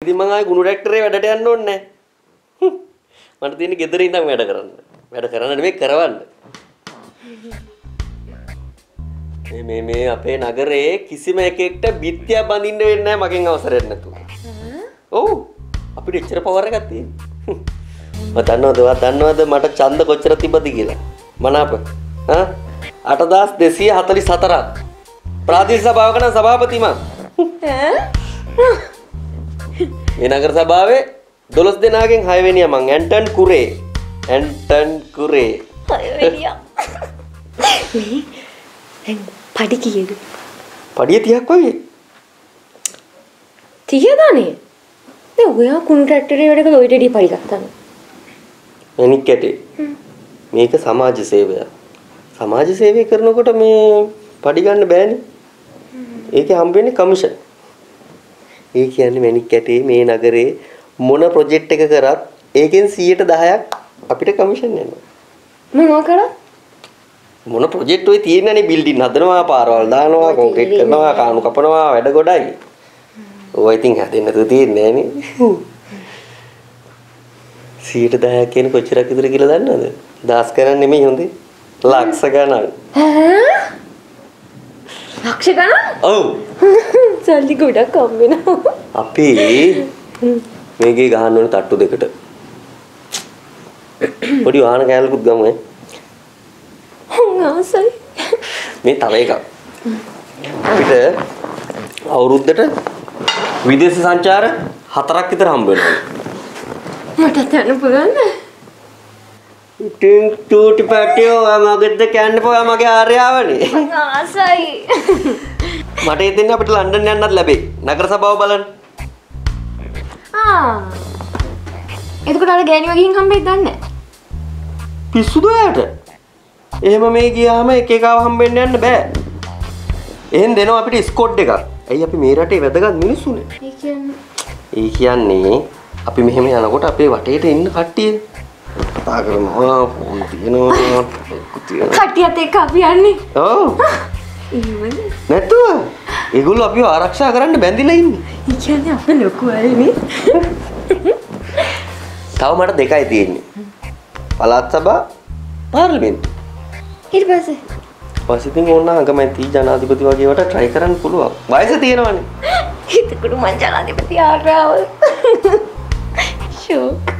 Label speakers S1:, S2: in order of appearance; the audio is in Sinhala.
S1: ඉතින් මං ආයේ ගුණ ඩැක්ටරේ වැඩට යන්න ඕනේ නැහැ. මට තියෙන්නේ ගෙදර ඉඳන් වැඩ කරන්න. වැඩ කරන්න නෙමෙයි කරවන්න. මේ අපේ නගරේ කිසිම එකෙක්ට බිත්තිය බඳින්න වෙන්නේ නැහැ මගෙන් අවසරයක් නැතුව. ඔව්. අපිට එච්චර පවර් එකක් තියෙනවා. දන්නවද මට ඡන්ද කොච්චර තිබ්බද කියලා? මනාප. 8244ක්. ප්‍රාදේශීය සභාවක නම් සභාපති මං. මේ නගර සභාවේ 12 දෙනාගෙන් 6 වෙනියා මං. ඇන්ටන් කුරේ. 6 වෙනියා.
S2: මේ පඩි කීයද?
S1: පඩිය 30ක් වගේ.
S2: 30දානේ. දැන් ඔයා කුණු ට්‍රැක්ටරේ වැඩ කළා ඔය ඩෙඩි පඩි ගත්තානේ.
S1: එනික් කැටේ. මේක සමාජ සේවයක්. සමාජ සේවය කරනකොට මේ පඩි ගන්න බෑනේ. ඒකේ හම්බ වෙන්නේ කමිෂන්. ඒ කියන්නේ මැනික් කැටේ මේ නගරේ මොන ප්‍රොජෙක්ට් එක කරත් ඒකෙන් 10%ක් අපිට කමිෂන් යනවා.
S2: මොනවා කරා?
S1: මොන ප්‍රොජෙක්ට් ඔය තියෙනනේ බිල්ඩින් හදනවා, පාරවල් දානවා, කොන්ක්‍රීට් කරනවා, කාණු කපනවා, වැඩ ගොඩයි. ඔය ඉතින් හැදෙන්න තු තියෙන්නේ නෑනේ. 10% කියන්නේ කොච්චරක් විතර කියලා දන්නවද? දහස් ගණන් නෙමෙයි හොඳේ. ලක්ෂ ගණන්.
S2: ලක්ෂ ගණන්?
S1: ඔව්.
S2: සල්ලි ගොඩක් හම් වෙනවා.
S1: අපි මේකේ ගහන්න ඕනේ තට්ටු දෙකට. පොඩි වාහන කෑල්ලකුත් ගමු ඈ.
S2: ආසයි.
S1: මේ තව එකක්. අපිට අවුරුද්දට විදේශ සංචාර 4ක් විතර හම්බ වෙනවා.
S2: මට යන්න පුළුවන්ද?
S1: ඉතින් චූටි පැටියෝ මගෙද්ද කියන්න පොයා මගේ ආර්යාවනේ.
S2: ආසයි.
S1: මට හිතෙන්නේ අපිට ලන්ඩන් යන්නත් ලැබෙයි. නගර සභාව බලන්න.
S2: එතකොට අර ගෑණි වගේ හම්බෙයිද දන්නේ නැහැ.
S1: පිස්සුද ඔයාට? එහෙම මේ ගියාම එක එකව හම්බෙන්න යන්න බෑ. එහෙන් දෙනවා අපිට ස්කොඩ් එකක්. ඇයි අපි මේ රටේ වැදගත් මිනිස්සුනේ. ඒ කියන්නේ අපි මෙහෙම යනකොට අපේ වටේට ඉන්න කට්ටිය කතා කරනවා ෆෝන් තියනවා
S2: කට්ටියත් එක්ක අපි යන්නේ.
S1: ඔව්.
S2: එහෙමද?
S1: නැතුව ඒගොල්ලෝ අපිව ආරක්ෂා කරන්න බැඳිලා ඉන්නේ.
S2: ඒ කියන්නේ අපේ ලොකු අයනේ.
S1: තව මට දෙකයි තියෙන්නේ. පළාත් සභා පාර්ලිමේන්තු.
S2: ඊට පස්සේ
S1: ඉතින් ඕන අගමැති ජනාධිපති වගේ වට try කරන්න පුළුවන්. වයස තියෙනවනේ.
S2: හිතකුඩු මං ජනාධිපති ආරාව. ෂෝක්.